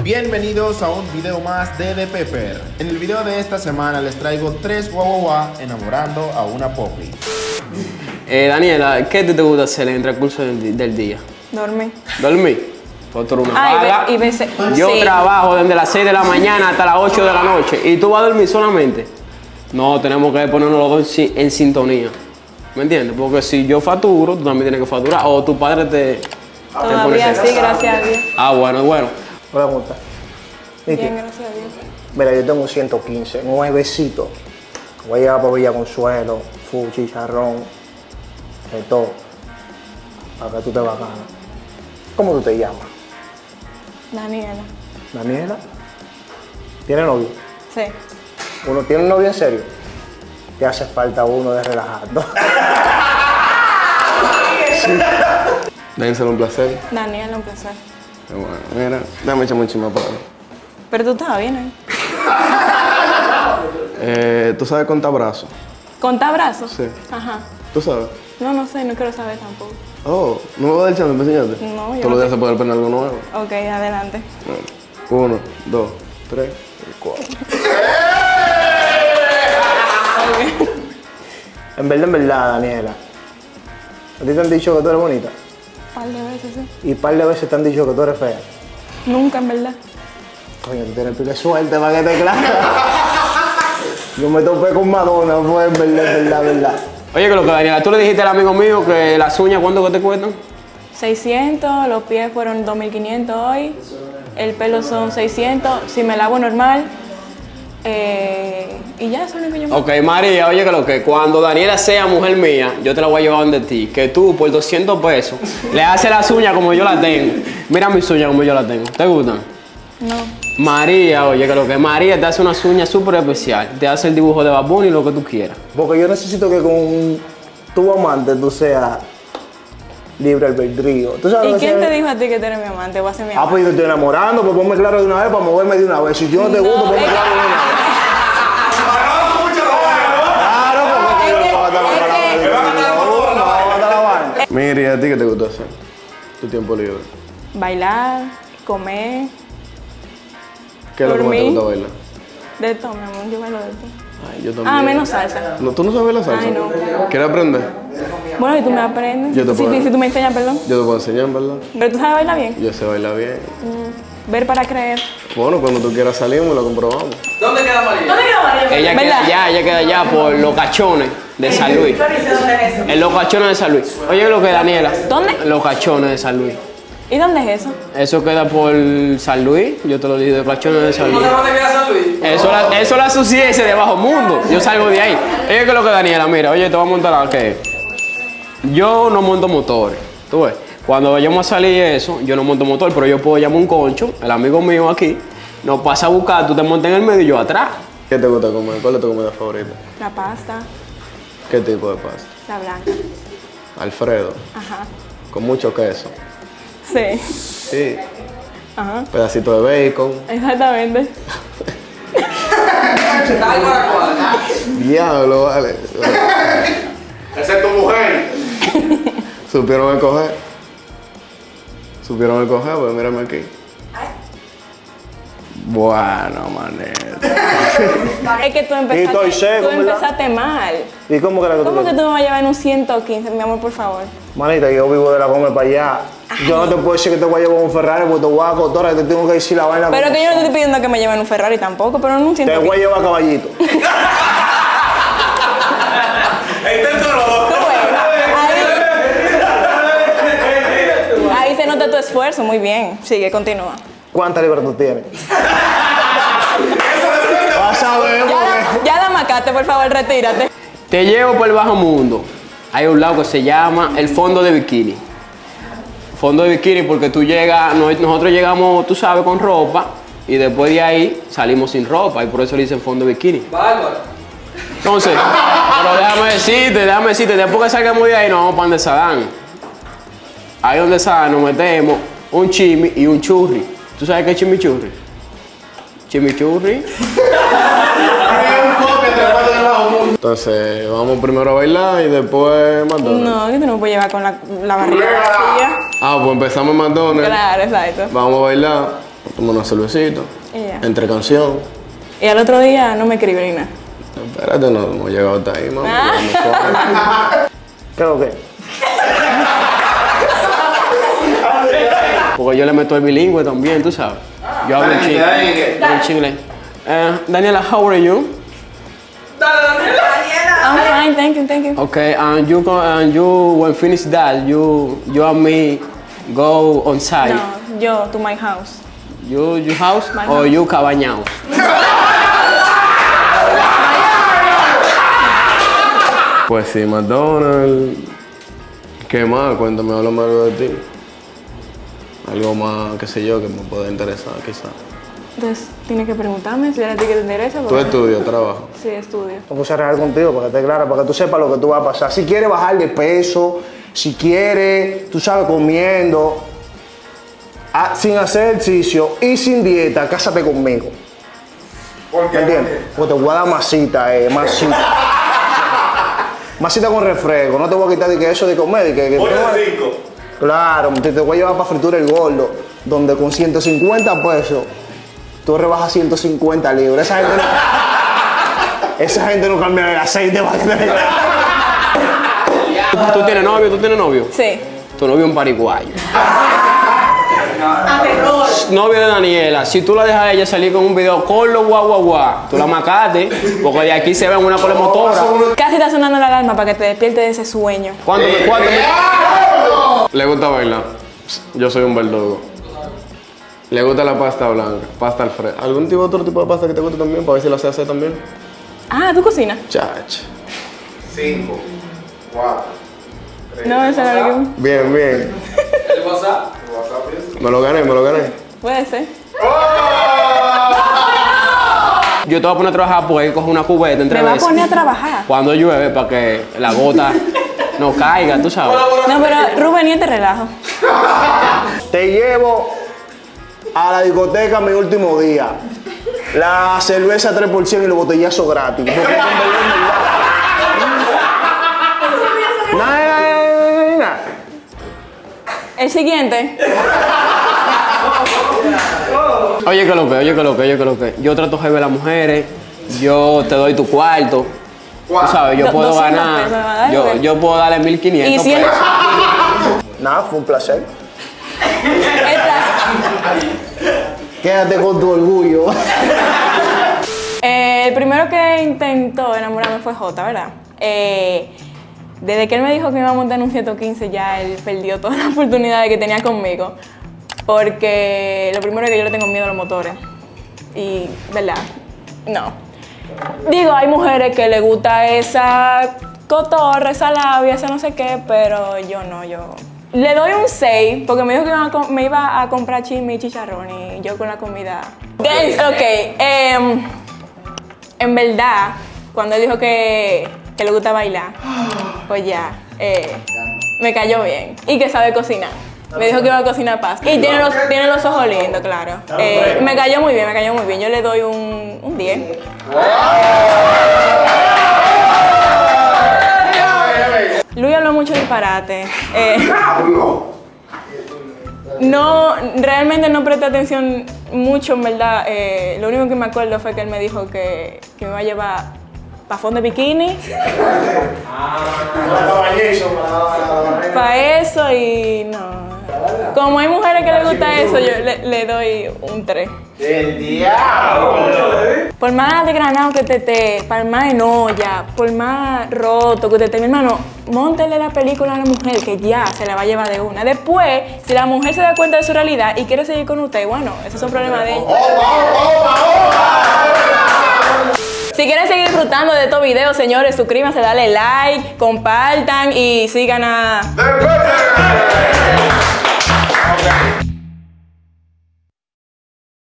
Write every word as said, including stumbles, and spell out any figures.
Bienvenidos a un video más de The Pepper. En el video de esta semana les traigo tres guaguaguá enamorando a una popi. Eh, Daniela, ¿qué te gusta hacer en el transcurso del, del día? Dormir. ¿Dormir? Otro una Ay, vaga. y ve, y ve, Yo sí. trabajo desde las seis de la mañana hasta las ocho de la noche. ¿Y tú vas a dormir solamente? No, tenemos que ponernos los dos en, en sintonía. ¿Me entiendes? Porque si yo facturo, tú también tienes que facturar. O tu padre te... Todavía te sí, gracias a Dios. Ah, bueno, bueno. Hola, ¿cómo estás? Bien, gracias a Dios. Mira, yo tengo ciento quince, nuevecito. Voy a llevar para Villa Consuelo, fu, chicharrón, de todo. Para que tú te bacanas. ¿Cómo tú te llamas? Daniela. ¿Daniela? ¿Tienes novio? Sí. ¿Uno tiene un novio en serio? Te hace falta uno de relajando. Déjenselo un placer. Daniela, un placer. Bueno, mira, dame echarme un chisme para Pero tú estabas bien ahí. eh, ¿Tú sabes contar brazos? ¿Contar brazos? Sí. Ajá. ¿Tú sabes? No, no sé, no quiero saber tampoco. Oh, ¿no me vas a dar chance para enseñarte? No, yo Todos no los días te- se puede aprender algo nuevo. Ok, adelante. Bueno, uno, dos, tres y cuatro. En verdad, en verdad, Daniela. ¿A ti te han dicho que tú eres bonita? Un par de veces, sí. Y un par de veces te han dicho que tú eres fea. Nunca, en verdad. Coño, tú tienes pile suerte para que te clare. Yo me topé con Madonna, fue en verdad, en verdad, en verdad. Oye, que lo que Daniela, tú le dijiste al amigo mío que las uñas, ¿cuánto que te cuestan? seiscientos, los pies fueron dos mil quinientos hoy. El pelo son seiscientos, si me lavo normal. Eh, y ya, eso es lo que yo me... Ok, María, oye que lo que cuando Daniela sea mujer mía, yo te la voy a llevar donde ti. Que tú por doscientos pesos le haces las uñas como yo las tengo. Mira mis uñas como yo las tengo. ¿Te gustan? No. María, oye que lo que María te hace unas uñas súper especial. Te hace el dibujo de Bad Bunny y lo que tú quieras. Porque yo necesito que con tu amante tú seas libre albedrío. ¿Tú sabes ¿Y lo que quién sea? te dijo a ti que tú eres mi amante? Voy a ser mi Ah, amante. pues yo te estoy enamorando, pues ponme claro de una vez para moverme de una vez. Si yo no te No, gusto, ponme es que- claro de una vez. Claro, porque Es que- yo no voy a estar es que- la vaina. No, no voy a estar la vaina. Mira, ¿y a ti qué te gusta hacer? Tu tiempo libre. Bailar, comer, ¿Qué es lo que más te Dormir. gusta bailar? de todo, mi amor. Yo bailo de todo. Ay, yo también. Ah, menos salsa. No, ¿tú no sabes la salsa? Ay, no. ¿Quieres aprender? Bueno, y tú me aprendes. Yo te si, puedo- si tú me enseñas, perdón. Yo te puedo enseñar, ¿verdad? Pero tú sabes bailar bien. Yo sé bailar bien. Mm, Ver para creer. Bueno, cuando tú quieras salimos y lo comprobamos. ¿Dónde queda María? Ella queda allá, ella queda allá por los cachones de San Luis. En los cachones de San Luis. Oye, lo que Daniela. ¿Dónde? En los cachones de San Luis. ¿Y dónde es eso? Eso queda por San Luis. Yo te lo dije, de los cachones de San Luis. ¿Dónde queda San Luis? Eso la, eso la asocié ese de bajo mundo. Yo salgo de ahí. Oye, que lo que Daniela, mira, oye, te voy a montar a que yo no monto motores. Tú ves, cuando vayamos a salir eso, yo no monto motor, pero yo puedo llamar un concho, el amigo mío aquí, nos pasa a buscar, tú te montas en el medio y yo atrás. ¿Qué te gusta comer? ¿Cuál es tu comida favorita? La pasta, ¿Qué tipo de pasta? la blanca. Alfredo, Ajá. con mucho queso. Sí. Sí. Ajá. Pedacito de bacon. Exactamente. Tal para cual. Diablo, vale. Esa es tu mujer. ¿Supieron escoger? ¿Supieron escoger? Pues mírame aquí. Bueno, maneta. Es que tú Y empezaste, estoy seco, tú ¿verdad? empezaste mal. ¿Y cómo que la que tú ¿Cómo que quieres? tú me vas a llevar en un ciento quince, mi amor, por favor? Manita, yo vivo de la Gómez para allá. Yo no te puedo decir que te voy a llevar un Ferrari porque te voy a acotar y te tengo que decir la vaina. Pero como que yo no te son. estoy pidiendo que me lleven un Ferrari tampoco, pero en un ciento Te voy a quince. llevar caballito. Tú ves, ahí, ahí se nota tu esfuerzo, muy bien. Sigue, continúa. ¿Cuántas libras tú tienes? Vas a ver, Ya, porque... da- ya da macate, por favor, retírate. Te llevo por el bajo mundo. Hay un lado que se llama el fondo de bikini. Fondo de bikini porque tú llegas, no- nosotros llegamos, tú sabes, con ropa y después de ahí salimos sin ropa y por eso le dicen fondo de bikini. Bárbaro. Entonces, pero déjame decirte, déjame decirte, después que salgamos de ahí nos vamos para donde Sadán. Ahí donde Sadán nos metemos un chimi y un churri. ¿Tú sabes qué es chimichurri? Chimichurri. Entonces, vamos primero a bailar y después McDonald's. No, que tú no me puedes llevar con la, la barriga vacía. Ah, pues empezamos en McDonald's. Claro, exacto. Vamos a bailar Toma una cervecita. Y ya. Entre canción. Y al otro día no me escribí ni nada. Espérate, no hemos llegado hasta ahí, mamá. Ah. ¿Qué es lo que? Porque yo le meto el bilingüe también, tú sabes. Yo hablo en chile. En chile. Eh, Daniela, how are you? I'm fine, thank you, thank you. Okay, and you go, and you when finish that, you you and me go on site. No, yo, to my house. You you house My or house. you cabañao. Pues sí, McDonald's. ¿Qué más? Cuéntame, háblame algo de ti. Algo más, qué sé yo, que me pueda interesar, quizás. Entonces, tienes que preguntarme si era a ti que te interesa. ¿Tú porque- estudias, trabajas? Sí, estudio. Vamos a arreglar contigo para que esté claro, para que tú sepas lo que tú vas a pasar. Si quieres bajar de peso, si quieres, tú sabes, comiendo, a- sin hacer ejercicio y sin dieta, cásate conmigo. ¿Por qué? ¿Me entiendes? Porque te voy a dar masita, eh, masita. Masita con refresco, no te voy a quitar de que eso de comer. De que, que cinco. Claro, te, te voy a llevar para fritura el gordo, donde con ciento cincuenta pesos tú rebajas ciento cincuenta libras. Esa gente no, esa gente no cambia el aceite para que te ¿Tú, tú tienes novio? ¿Tú tienes novio? Sí. Tu novio es un pariguayo. Novio de Daniela, si tú la dejas a ella salir con un video con los guau guau guau, tú la macaste, porque de aquí se ve una cola motora. Casi está sonando la alarma para que te despiertes de ese sueño. ¿Cuánto me cuánto me- ¿Le gusta bailar? Yo soy un verdugo. ¿Le gusta la pasta blanca? Pasta al fresco. ¿Algún tipo otro tipo de pasta que te guste también? Para ver si la sé hacer también. Ah, ¿tú cocinas? Chach. cinco, cuatro. No, eso no lo que... Bien, bien. ¿El WhatsApp? Me lo gané, me lo gané. Puede ser. Yo te voy a poner a trabajar porque coge una cubeta entre Me va a veces. poner a trabajar. Cuando llueve para que la gota no caiga, tú sabes. No, pero Rubén, y este relajo. Te llevo a la discoteca mi último día. La cerveza tres por ciento y los botellazos gratis. Porque en verdad, en verdad. Nada, nada, nada. El siguiente. Oye que lo que, oye que lo que, oye que lo que. Yo trato de ver a las mujeres, yo te doy tu cuarto. Tú sabes, yo Do- puedo doscientos ganar, pesos me va a dar, yo, güey. yo puedo darle mil Y quinientos si él... pesos. Nada, fue un placer. Esta- Quédate con tu orgullo. Eh, el primero que intentó enamorarme fue Jota, ¿verdad? Eh, desde que él me dijo que iba a montar en un ciento quince, ya él perdió todas las oportunidades que tenía conmigo. Porque lo primero es que yo le tengo miedo a los motores. Y, ¿verdad? No. Digo, hay mujeres que les gusta esa cotorra, esa labia, esa no sé qué, pero yo no, yo... Le doy un seis porque me dijo que iba a com- me iba a comprar chisme y chicharrón y yo con la comida... Guys, ok, em, en verdad, cuando él dijo que, que le gusta bailar, pues ya, eh, me cayó bien y que sabe cocinar. Me dijo que iba a cocinar pasta. Y tiene los, tiene los ojos lindos, claro. Eh, me cayó muy bien, me cayó muy bien. Yo le doy un, un diez. Luis habló mucho disparate. Eh, no, realmente no presté atención mucho, en verdad. Eh, lo único que me acuerdo fue que él me dijo que, que me iba a llevar para fondo de bikini. Para eso y no. Como hay mujeres que les gusta eso, yo le, le doy un tres. ¡El diablo! Por más desgranado que te esté, por más en olla, por más roto que te esté, mi hermano, móntele la película a la mujer que ya se la va a llevar de una. Después, si la mujer se da cuenta de su realidad y quiere seguir con usted, bueno, esos son problemas de ella. Si quieren seguir disfrutando de estos videos, señores, suscríbanse, dale like, compartan y sigan a... Okay.